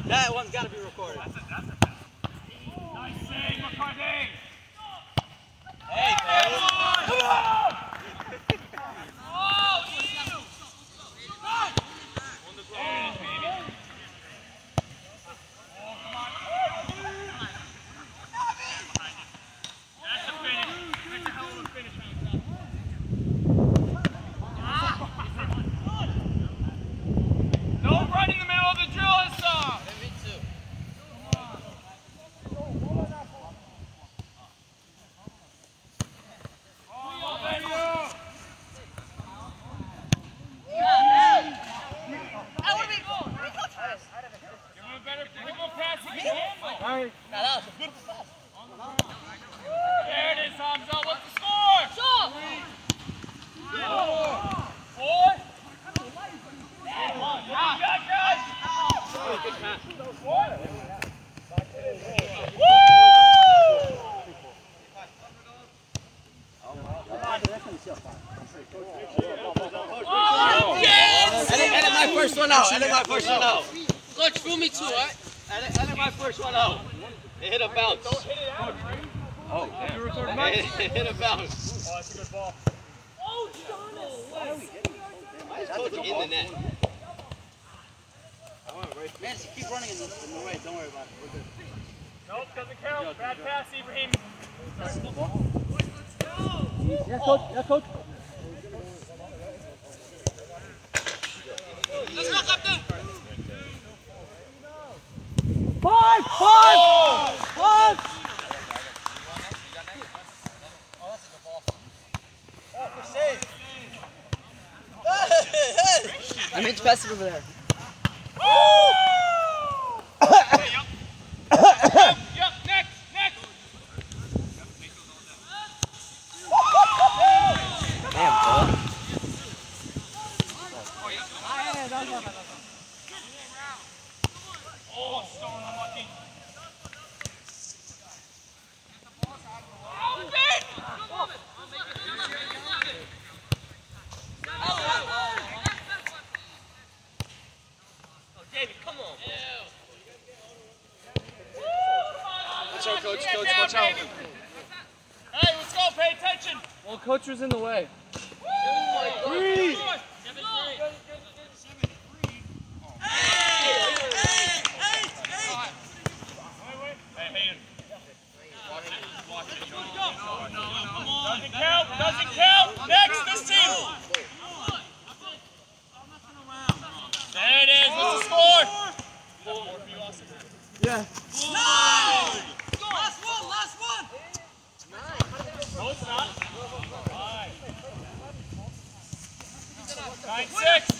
That one's got to be recorded. Nice save, McCarthy. Hey, Pedro. Come on! First one out. Edit my first one out. Coach, threw me too, right? Edit my first one out. It hit a bounce. Don't hit it out. Oh, You recorded it hit a bounce. Oh, that's a good ball. Oh, Jonas! Why is Coach in the net? Man, keep running in the right. Don't worry about it. We're good. Nope, doesn't count. Bad pass, Ibrahim. Yeah, coach. Yeah, coach. Let's go, Captain! Five! I meant to pass it over there. Yup, next! Damn, bro. Oh, Stone, unlucky. David, come on. Watch out, Coach, watch out. Hey, let's go, pay attention. Well, coach was in the way. Three. Doesn't count. Next, this team. There it is. What's the score? Yeah. Last one. No, it's not. 9-6.